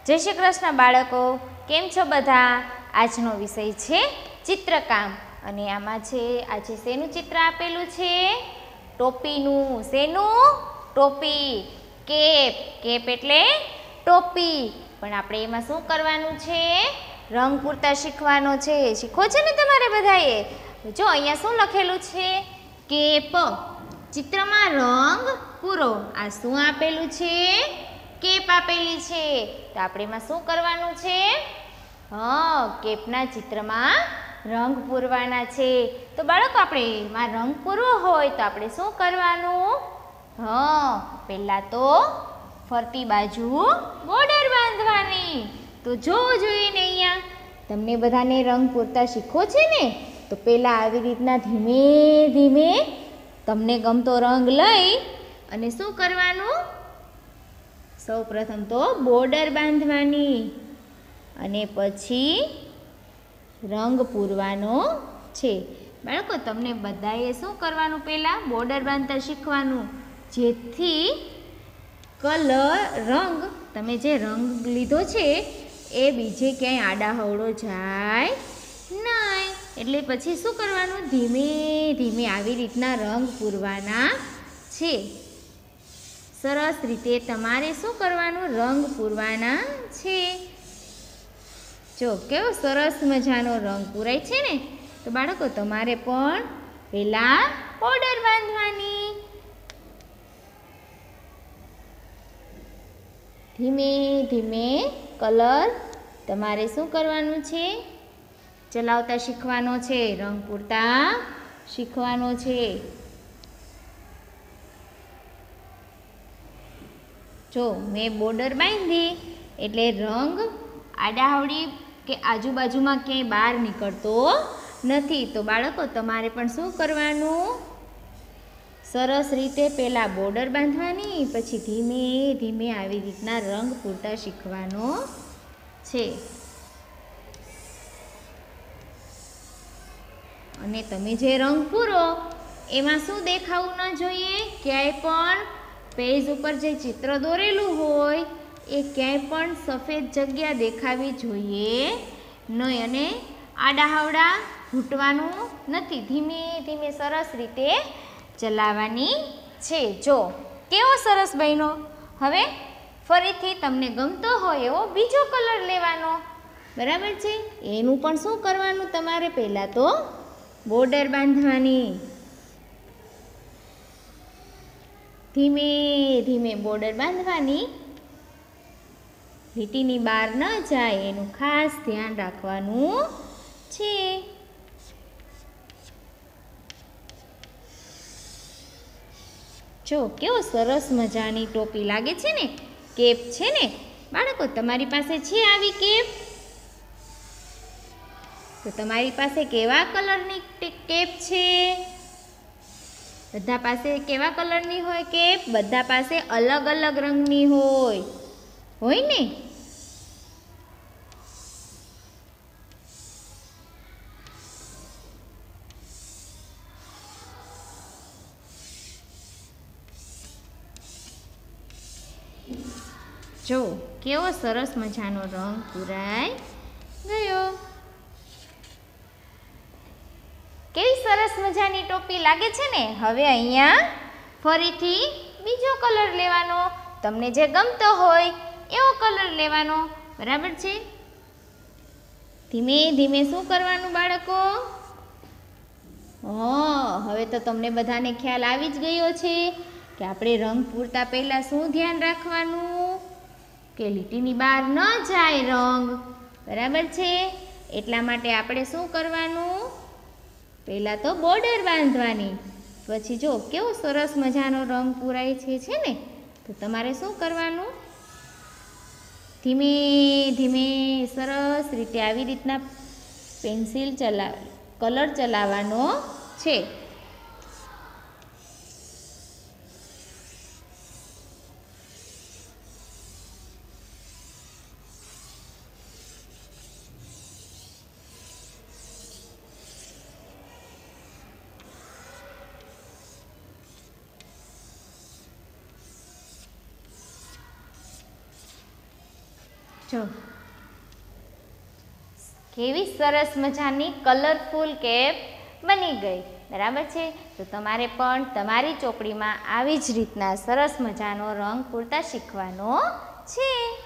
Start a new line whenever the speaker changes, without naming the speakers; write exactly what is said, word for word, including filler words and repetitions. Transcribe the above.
જય શ્રી કૃષ્ણ બાળકો, કેમ છો બધા? આજનો વિષય છે ચિત્રકામ અને આમાં છે આજે શેનું ચિત્ર આપેલું છે? ટોપીનું. શેનું? ટોપી. કેપ. કેપ એટલે ટોપી. પણ આપણે એમાં શું કરવાનું છે? રંગ પૂરતા શીખવાનો છે. શીખવો છે ને તમારે બધાએ? જો અહીંયા શું લખેલું છે? કેપ. ચિત્રમાં રંગ પૂરો. આ શું આપેલું છે? કેપ આપેલી છે. તો આપણે એમાં શું કરવાનું છે? હા, કેપના ચિત્રમાં રંગ પૂરવાના છે. તો બાળકો આપણે એમાં રંગ પૂરવો હોય તો આપણે શું કરવાનું? હા, પહેલાં તો ફરતી બાજુ બોર્ડર બાંધવાની. તો જોવું જોઈએ ને અહીંયા તમને બધાને રંગ પૂરતા શીખવો છે ને, તો પહેલાં આવી રીતના ધીમે ધીમે તમને ગમતો રંગ લઈ અને શું કરવાનું? સૌ પ્રથમ તો બોર્ડર બાંધવાની અને પછી રંગ પૂરવાનો છે. બાળકો તમને બધાએ શું કરવાનું? પહેલાં બોર્ડર બાંધતા શીખવાનું, જેથી કલર રંગ તમે જે રંગ લીધો છે એ બીજે ક્યાંય આડાહવળો જાય નહીં. એટલે પછી શું કરવાનું? ધીમે ધીમે આવી રીતના રંગ પૂરવાના છે. સરસ રીતે તમારે શું કરવાનું? રંગ પૂરવાના છે. જો કેવો સરસ મજાનો રંગ પૂરાય છે ને. તો બાળકો તમારે પણ પહેલાં બોર્ડર બાંધવાની. ધીમે ધીમે કલર તમારે શું કરવાનું છે? ચલાવતા શીખવાનો છે, રંગ પૂરતા શીખવાનો છે. જો મેં બોર્ડર બાંધી એટલે રંગ આડાહવળી કે આજુબાજુમાં ક્યાંય બહાર નીકળતો નથી. તો બાળકો તમારે પણ શું કરવાનું? સરસ રીતે પહેલાં બોર્ડર બાંધવાની, પછી ધીમે ધીમે આવી રીતના રંગ પૂરતા શીખવાનો છે. અને તમે જે રંગ પૂરો એમાં શું દેખાવું ન જોઈએ? ક્યાંય પણ પેજ ઉપર જે ચિત્ર દોરેલું હોય એ ક્યાંય પણ સફેદ જગ્યા દેખાવી જોઈએ નહીં. અને આડાહવડા ઘૂંટવાનું નથી. ધીમે ધીમે સરસ રીતે ચલાવવાની છે. જો કેવો સરસ બન્યો. હવે ફરીથી તમને ગમતો હોય એવો બીજો કલર લેવાનો. બરાબર છે? એનું પણ શું કરવાનું? તમારે પહેલાં તો બોર્ડર બાંધવાની. ધીમે ધીમે બોર્ડર બાંધવાની. લીટીની બહાર ન જાય એનું ખાસ ધ્યાન રાખવાનું છે. જો કેવો સરસ મજાની ટોપી લાગે છે ને, કેપ છે ને. બાળકો તમારી પાસે છે આવી કેપ? તો તમારી પાસે કેવા કલરની કેપ છે? બધા પાસે કેવા કલરની હોય કેપ? બધા પાસે અલગ અલગ રંગની હોય હોય ને? જો કેવો સરસ મજાનો રંગ પૂરાઈ ગયો. કેવી સરસ મજાની ટોપી લાગે છે ને. હવે અહીંયા ફરીથી બીજો કલર લેવાનો. તમને જે ગમતો હોય એવો કલર લેવાનો. બરાબર છે? ધીમે ધીમે શું કરવાનું બાળકો? હા, હવે તો તમને બધાને ખ્યાલ આવી જ ગયો છે કે આપણે રંગ પૂરતા પહેલાં શું ધ્યાન રાખવાનું? કે લીટીની બહાર ન જાય રંગ. બરાબર છે? એટલા માટે આપણે શું કરવાનું? પહેલાં તો બોર્ડર બાંધવાની. પછી જો કેવો સરસ મજાનો રંગ પૂરાય છે છે ને. તો તમારે શું કરવાનું? ધીમે ધીમે સરસ રીતે આવી રીતના પેન્સિલ ચલા કલર ચલાવવાનો છે. જો કેવી સરસ મજાની કલરફુલ કેપ બની ગઈ, બરાબર છે. તો તમારે પણ તમારી ચોપડીમાં આવી જ રીતના સરસ મજાનો રંગ પૂરતા શીખવાનો છે.